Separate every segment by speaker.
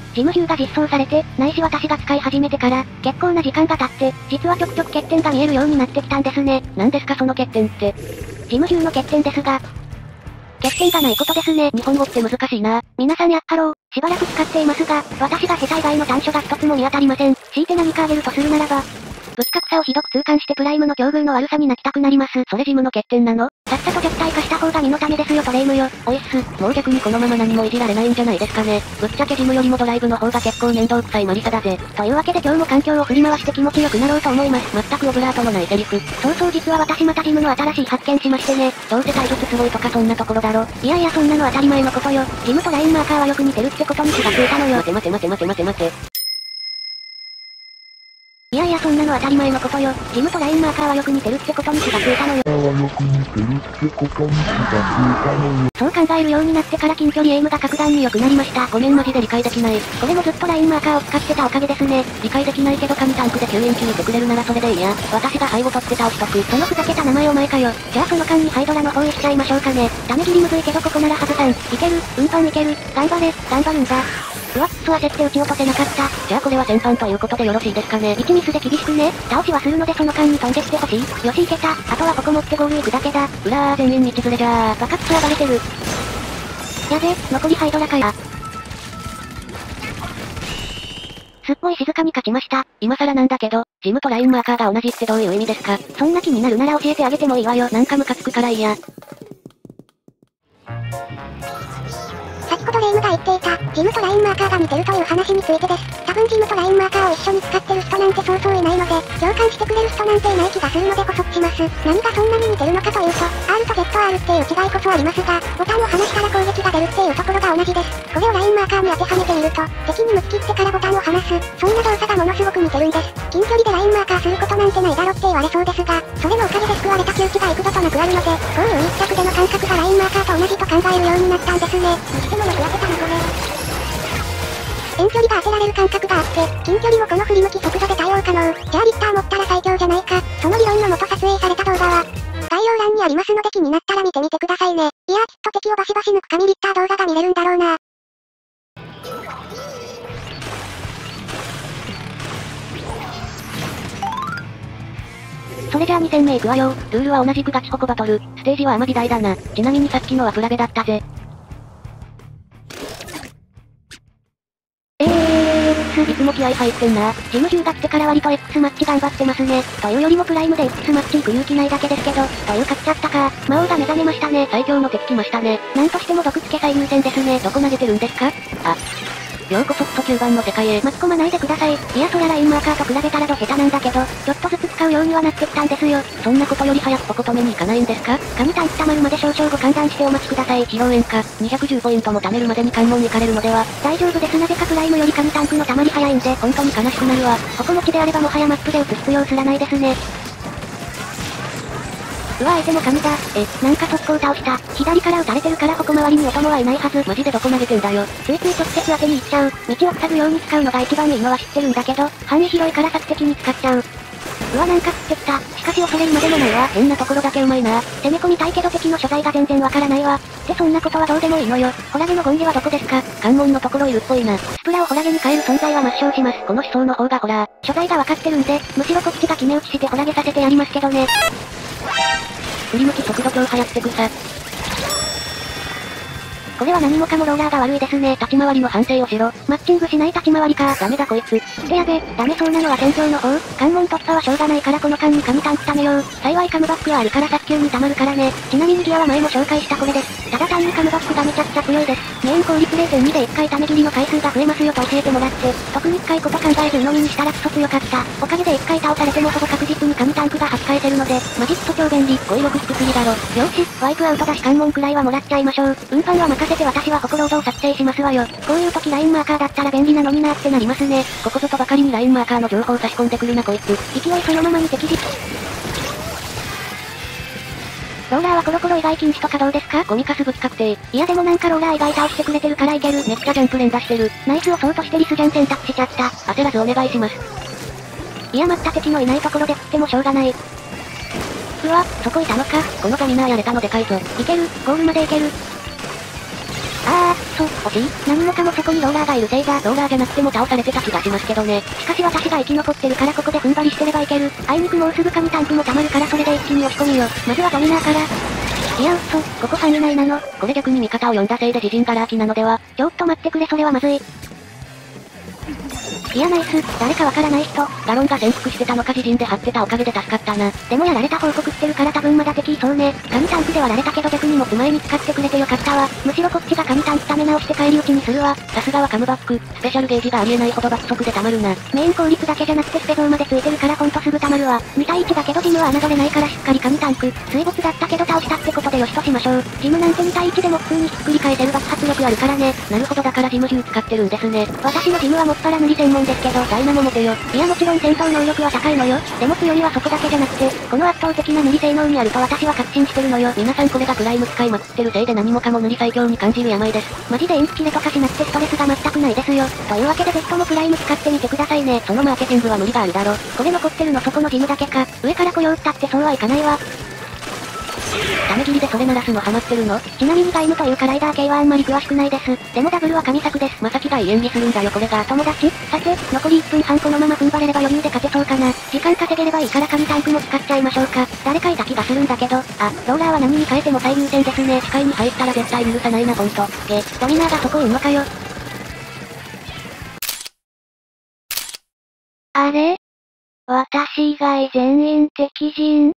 Speaker 1: ジム銃が実装されて、ないし私が使い始めてから、結構な時間が経って、実はちょくちょく欠点が見えるようになってきたんですね。
Speaker 2: 何ですかその欠点って。
Speaker 1: ジム銃の欠点ですが、欠点がないことですね。
Speaker 2: 日本語って難しいな。
Speaker 1: 皆さんハロー、しばらく使っていますが、私が下手以外の短所が一つも見当たりません。強いて何かあげるとするならば、不規格さをひどく痛感してプライムの境遇の悪さに泣きたくなります。
Speaker 2: それジムの欠点なの？
Speaker 1: さっさと弱体化した方が身のためですよトレイムよ。
Speaker 2: おいっす、もう逆にこのまま何もいじられないんじゃないですかね。ぶっちゃけジムよりもドライブの方が結構面倒くさいマリサだぜ。
Speaker 1: というわけで今日も環境を振り回して気持ちよくなろうと思います。
Speaker 2: 全くオブラートのないセリフ。
Speaker 1: そう実は私またジムの新しい発見しましてね。
Speaker 2: どうせ体術すごいとかそんなところだろ。
Speaker 1: いやいやそんなの当たり前のことよ。ジムとラインマーカーはよく似てるってことに気がついたのよ。
Speaker 2: 待て。
Speaker 1: いやいやそんなの当たり前のことよ。ジムとラインマーカーはよく似てるってことに気がついたのよ。そう考えるようになってから近距離エイムが格段に良くなりました。
Speaker 2: ごめんマジで理解できない。
Speaker 1: これもずっとラインマーカーを使ってたおかげですね。
Speaker 2: 理解できないけど神タンクで救援球いてくれるならそれでいいや。私が背後取って倒しとく。
Speaker 1: そのふざけた名前お前かよ。じゃあその間にハイドラの方へしちゃいましょうかね。ダメ切りむずいけどここならハズさん。いける、運搬いける。頑張るんだ。うわっ焦って撃ち落とせなかった。
Speaker 2: じゃあこれは戦犯ということでよろしいですかね。
Speaker 1: 1ミスで厳しくね。倒しはするのでその間に飛んできてほしい。よしいけた。あとはここ持ってゴール行くだけだ。
Speaker 2: うらー全員道連れじゃー。
Speaker 1: バカクソはバレてる。やべ、残りハイドラかや。すっごい静かに勝ちました。
Speaker 2: 今更なんだけど、ジムとラインマーカーが同じってどういう意味ですか？
Speaker 1: そんな気になるなら教えてあげてもいいわよ。
Speaker 2: なんかムカつくからいいや。
Speaker 1: 先ほどレイムが言っていた、ジムとラインマーカーが似てるという話についてです。多分ジムとラインマーカーを一緒に使ってる人なんてそうそういないので、共感してくれる人なんていない気がするので補足します。何がそんなに似てるのかというと、R と ZR っていう違いこそありますが、ボタンを離したら攻撃が出るっていうところが同じです。これをラインマーカーに当てはめてみると、敵に向き切ってからボタンを離す、そんな動作がものすごく似てるんです。近距離でラインマーカーすることなんてないだろって言われそうですが、それのおかげで救われた窮地が幾度となくあるので、こういう一着での感覚がラインマーカーと同じと考えるようになったんですね。にしても間違ってたなこれ。遠距離が当てられる感覚があって、近距離もこの振り向き速度で対応可能。じゃあリッター持ったら最強じゃないか。その理論のもと撮影された動画は、概要欄にありますので気になったら見てみてくださいね。いやきっと敵をバシバシ抜く神リッター動画が見れるんだろうな。
Speaker 2: それじゃあ2戦目行くわよ。ルールは同じくガチホコバトル。ステージはあまり大だな。ちなみにさっきのはフラベだったぜ。
Speaker 1: いつも気合入ってんな。ジム銃が来てから割と X マッチ頑張ってますね。というよりもプライムで X マッチ行く勇気ないだけですけど、という勝っちゃったか。魔王が目覚めましたね。
Speaker 2: 最強の敵来ましたね。
Speaker 1: なんとしても毒付け最優先ですね。
Speaker 2: どこ投げてるんですか？あ。ようこそクソ9番の世界へ。
Speaker 1: 巻き込まないでください。いやそりゃラインマーカーと比べたら下手なんだけど、ちょっとずつ使うようにはなってきたんですよ。
Speaker 2: そんなことより早くポコ止めに行かないんですか？
Speaker 1: 神タンク溜まるまで少々ご勘弁してお待ちください。
Speaker 2: 披露宴か、210ポイントも貯めるまでに関門行かれるのでは？
Speaker 1: 大丈夫です。なぜかプライムより神タンクの溜まり早いんで、
Speaker 2: 本当に悲しくなるわ。
Speaker 1: ここ持ちであればもはやマップで打つ必要すらないですね。うわ相手も神だ。なんか速攻倒した。左から撃たれてるから矛周りにお供はいないはず。
Speaker 2: マジでどこ投げてんだよ。
Speaker 1: ついつい直接当てに行っちゃう。道を塞ぐように使うのが一番いいのは知ってるんだけど、範囲広いから索敵に使っちゃう。うわなんか食ってきた。しかし恐れるまでもないわ。
Speaker 2: 変なところだけうまいな。
Speaker 1: 攻め込みたいけど敵の所在が全然わからないわ。ってそんなことはどうでもいいのよ。ホラゲのゴンゲはどこですか？
Speaker 2: 関門のところいるっぽいな。
Speaker 1: スプラをホラゲに変える存在は抹消します。
Speaker 2: この思想の方がホラー。
Speaker 1: 所在がわかってるんで、むしろこっちが決め打ちしてホラゲさせてやりますけどね。
Speaker 2: 振り向き速度超流行ってくさ。
Speaker 1: これは何もかもローラーが悪いですね。
Speaker 2: 立ち回りの反省をしろ。
Speaker 1: マッチングしない立ち回りか。
Speaker 2: ダメだこいつ。
Speaker 1: ってやべ、ダメそうなのは戦場の方。関門突破はしょうがないからこの間に神タンク貯めよう。幸いカムバックはあるから早急に溜まるからね。ちなみにギアは前も紹介したこれです。ただ単にカムバックがめちゃくちゃ強いです。メイン効率 0.2 で1回溜め切りの回数が増えますよと教えてもらって、特に1回こと考えず鵜呑みにしたらクソ強かった。おかげで1回倒されてもほぼ確実に神タンクが発返せるので、マジット超便利。
Speaker 2: 語彙力低すぎだろ。
Speaker 1: よし、ワイプアウトだし関門くらいはもらっちゃいましょう。運搬は任せて私は心を作成しますわよ。こういう時ラインマーカーだったら便利なのになってなりますね。
Speaker 2: ここぞとばかりにラインマーカーの情報を差し込んでくるなこいつ。
Speaker 1: 勢いそのままに敵実。ローラーはコロコロ以外禁止とかどうですか？
Speaker 2: ゴミカスぶち確定。
Speaker 1: いやでもなんかローラー以外倒してくれてるからいける。
Speaker 2: めっちゃジャンプ連打してる。
Speaker 1: ナイスをそうとしてリスジャン選択しちゃった。
Speaker 2: 焦らずお願いします。
Speaker 1: いや待った敵のいないところで食ってもしょうがない。うわ、そこいたのか。
Speaker 2: このドミナーやれたのでかいぞ。
Speaker 1: いける、ゴールまでいける。あ
Speaker 2: 惜しい。何もかもそこにローラーがいるせいだ。ローラーじゃなくても倒されてた気がしますけどね。しかし私が生き残ってるからここで踏ん張りしてればいける。あいにくもうすぐ神タンクも溜まるからそれで一気に押し込みよ。まずはドミナーから。いやここ範囲内なの。これ逆に味方を呼んだせいで自陣がラーキなのでは。ちょっと待ってくれ、それはまずい。いやナイス、誰かわからない人。ガロンが潜伏してたのか自陣で張ってたおかげで助かったな。でもやられた報告してるから多分まだ敵いそうね。神タンクで割られたけど逆に持つ前に使ってくれてよかったわ。むしろこっちが神タンクため直して返り討ちにするわ。さすがはカムバック、スペシャルゲージがありえないほど爆速で溜まるな。メイン効率だけじゃなくてスペゾーまでついてるからほんとすぐ溜まるわ。2対1だけどジムは侮れないからしっかり神タンク。水没だったけど倒したってことでよしとしましょう。ジムなんて2対1でも普通にひっくり返せる爆発力あるからね。なるほどだからジム銃使ってるんですね。私のジムはもっぱら塗り専門ですけど、ダイナモ持てよ。いやもちろん戦闘能力は高いのよ。でも強いはそこだけじゃなくて、この圧倒的な塗り性能にあると私は確信してるのよ。皆さんこれがプライム使いまくってるせいで何もかも塗り最強に感じる病です。マジでインチキレとかしなくてストレスが全くないですよ。というわけでぜひともプライム使ってみてくださいね。そのマーケティングは無理があるだろ。これ残ってるのそこのジムだけか。上から来ようったってそうはいかないわ。ダメ切りでそれ鳴らすのハマってるの？ちなみにガイムというかライダー系はあんまり詳しくないです。でもダブルは神作です。まさきがいい演技するんだよこれが。友達？さて、残り1分半このまま踏ん張れれば余裕で勝てそうかな。時間稼げればいいから神タンクも使っちゃいましょうか。誰かいた気がするんだけど。あ、ローラーは何に変えても最優先ですね。視界に入ったら絶対許さないなほんと。ドミナーがそこいんのかよ。あれ？私以外全員敵陣。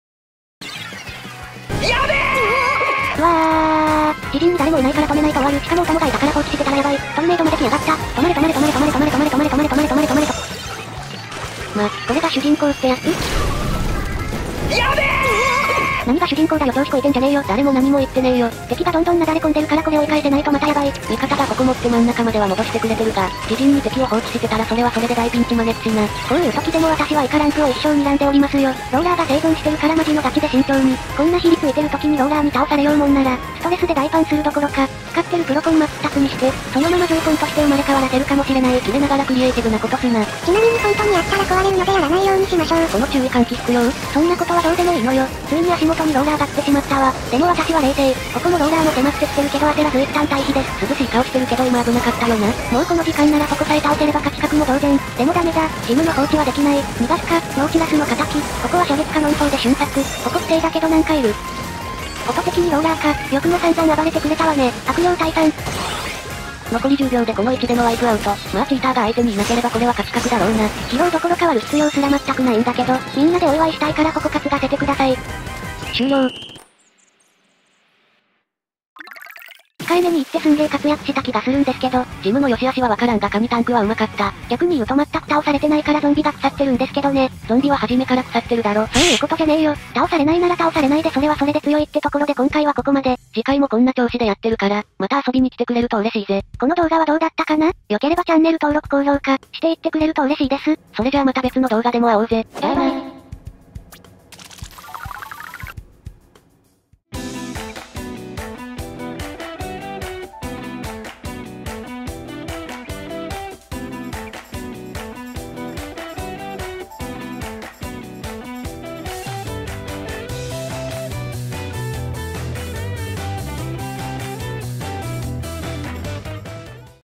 Speaker 2: やべえ！うわー、自陣に誰もいないから止めないと終わる。しかも友がいたから放置してたらやばい。トルネードまで来やがった。止まれ止まれ止まれ止まれ止まれ止まれ止まれ止まれ止まれ止まれ止まれと。ま、これが主人公ってやつ？やべえ！何が主人公だよ調子こいてんじゃねえよ。誰も何も言ってねえよ。敵がどんどんなだれ込んでるからこれ追い返せないとまたやばい。味方がここ持って真ん中までは戻してくれてるが、自陣に敵を放置してたらそれはそれで大ピンチ招くしな。こういう時でも私はイカランクを一生睨んでおりますよ。ローラーが生存してるからマジのガチで慎重に。こんなひりついてる時にローラーに倒されようもんなら、ストレスで大パンするどころか、使ってるプロコンマックにして、そのまま上コンとして生まれ変わらせるかもしれない。切れながらクリエイティブなことすな。
Speaker 1: ちなみに本当にやったら壊れるのでやらないようにしましょう。
Speaker 2: この注意喚起引くよ。そんなことはどうでもいいのよ。ついに足元にローラーが来てしまったわ。でも私は冷静。ここもローラーも迫ってきてるけど焦らず一旦退避です。涼しい顔してるけど今危なかったよな。もうこの時間ならそこさえ倒せれば勝ち確も同然。でもダメだ。ジムの放置はできない。逃がすか、ノーチラスの仇。ここは射撃可能そうで瞬殺。ここ不定だけどなんかいる。音的にローラーか。よくも散々暴れてくれたわね。悪霊退散。残り10秒でこの位置でのワイプアウト。まあチーターが相手にいなければこれは勝ち確だろうな。疲労どころか割る必要すら全くないんだけど、みんなでお祝いしたいからここ担がせてください。終了。控えめに言ってすんげー活躍した気がするんですけど、ジムの良し悪しはわからんが神タンクは上手かった。逆に言うと全く倒されてないからゾンビが腐ってるんですけどね。ゾンビは初めから腐ってるだろ。そういうことじゃねえよ。倒されないなら倒されないでそれはそれで強いってところで今回はここまで。次回もこんな調子でやってるから、また遊びに来てくれると嬉しいぜ。この動画はどうだったかな？良ければチャンネル登録高評価していってくれると嬉しいです。それじゃあまた別の動画でも会おうぜ。バイバイ。